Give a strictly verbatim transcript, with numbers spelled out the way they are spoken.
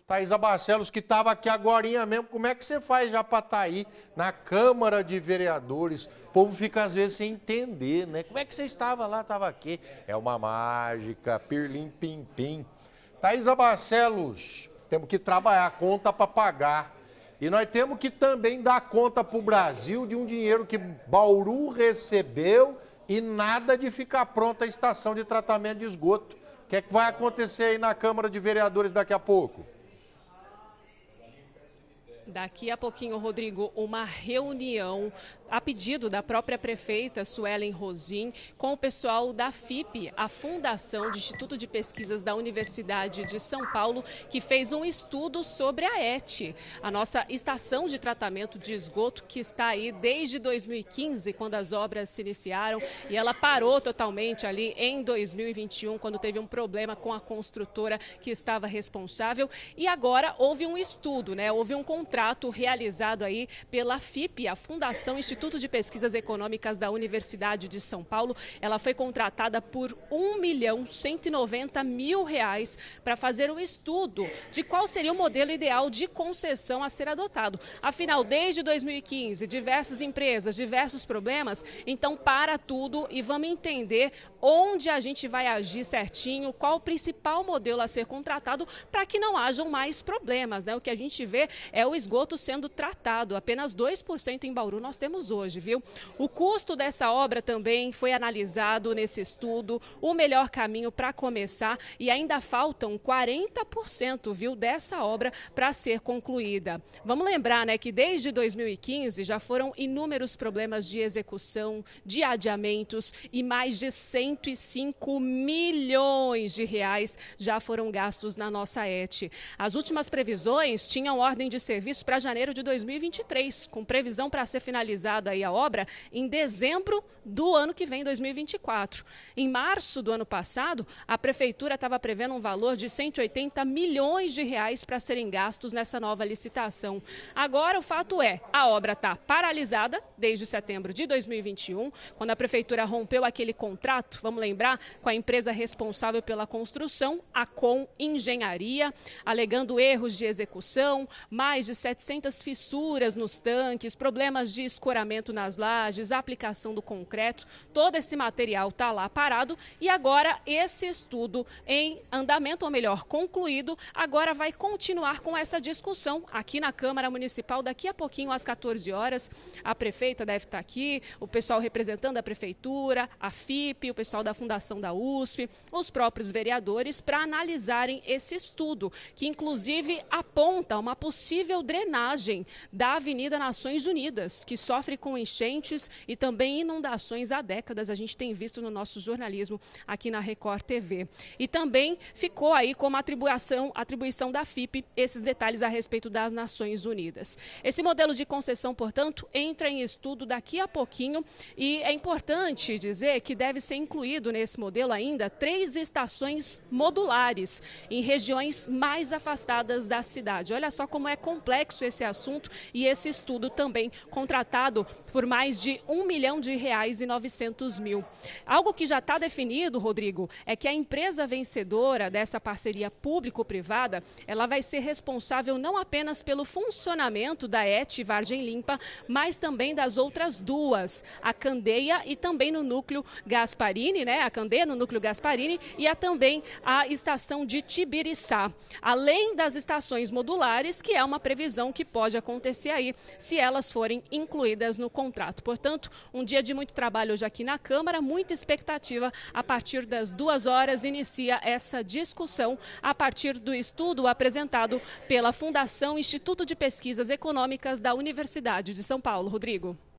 Thaisa Barcelos, que estava aqui agorinha mesmo, como é que você faz já para estar aí na Câmara de Vereadores? O povo fica às vezes sem entender, né? Como é que você estava lá, estava aqui? É uma mágica, pirlim pim pim. Thaisa Barcelos, temos que trabalhar, conta para pagar. E nós temos que também dar conta para o Brasil de um dinheiro que Bauru recebeu e nada de ficar pronta a estação de tratamento de esgoto. O que é que vai acontecer aí na Câmara de Vereadores daqui a pouco? Daqui a pouquinho, Rodrigo, uma reunião a pedido da própria prefeita Suelen Rosim com o pessoal da F I P, a Fundação de Instituto de Pesquisas da Universidade de São Paulo, que fez um estudo sobre a E T, a nossa estação de tratamento de esgoto, que está aí desde dois mil e quinze, quando as obras se iniciaram, e ela parou totalmente ali em dois mil e vinte e um, quando teve um problema com a construtora que estava responsável, e agora houve um estudo, né? Houve um contrato realizado aí pela F I P, a Fundação Instituto de Pesquisas Econômicas da Universidade de São Paulo. Ela foi contratada por um milhão cento e noventa mil reais para fazer um estudo de qual seria o modelo ideal de concessão a ser adotado. Afinal, desde dois mil e quinze, diversas empresas, diversos problemas, então para tudo e vamos entender onde a gente vai agir certinho, qual o principal modelo a ser contratado para que não hajam mais problemas, né? O que a gente vê é o esgoto sendo tratado, apenas dois por cento em Bauru nós temos hoje, viu? O custo dessa obra também foi analisado nesse estudo, o melhor caminho para começar, e ainda faltam quarenta por cento, viu, dessa obra para ser concluída. Vamos lembrar, né, que desde dois mil e quinze já foram inúmeros problemas de execução, de adiamentos, e mais de cento e cinco milhões de reais já foram gastos na nossa E T. As últimas previsões tinham ordem de serviço para janeiro de dois mil e vinte e três, com previsão para ser finalizada aí a obra em dezembro do ano que vem, dois mil e vinte e quatro. Em março do ano passado, a prefeitura estava prevendo um valor de cento e oitenta milhões de reais para serem gastos nessa nova licitação. Agora, o fato é, a obra está paralisada desde setembro de dois mil e vinte e um, quando a prefeitura rompeu aquele contrato, vamos lembrar, com a empresa responsável pela construção, a Com Engenharia, alegando erros de execução, mais de setecentas fissuras nos tanques, problemas de escoramento nas lajes, a aplicação do concreto, todo esse material está lá parado, e agora esse estudo em andamento, ou melhor, concluído, agora vai continuar com essa discussão aqui na Câmara Municipal. Daqui a pouquinho, às quatorze horas, a prefeita deve estar aqui, o pessoal representando a prefeitura, a F I P, o pessoal da Fundação da U S P, os próprios vereadores, para analisarem esse estudo, que inclusive aponta uma possível drenagem da Avenida Nações Unidas, que sofre com enchentes e também inundações há décadas, a gente tem visto no nosso jornalismo aqui na Record T V. E também ficou aí como atribuição, atribuição da F I P esses detalhes a respeito das Nações Unidas. Esse modelo de concessão, portanto, entra em estudo daqui a pouquinho, e é importante dizer que deve ser incluído nesse modelo ainda três estações modulares em regiões mais afastadas da cidade. Olha só como é complexo esse assunto, e esse estudo também contratado por mais de um milhão de reais e novecentos mil. Algo que já está definido, Rodrigo, é que a empresa vencedora dessa parceria público-privada, ela vai ser responsável não apenas pelo funcionamento da E T Vargem Limpa, mas também das outras duas, a Candeia e também no núcleo Gasparini, né? A Candeia no núcleo Gasparini, e a também a estação de Tibiriçá, além das estações modulares, que é uma previsão que pode acontecer aí, se elas forem incluídas no contrato. Portanto, um dia de muito trabalho hoje aqui na Câmara, muita expectativa. A partir das duas horas inicia essa discussão a partir do estudo apresentado pela Fundação Instituto de Pesquisas Econômicas da Universidade de São Paulo. Rodrigo.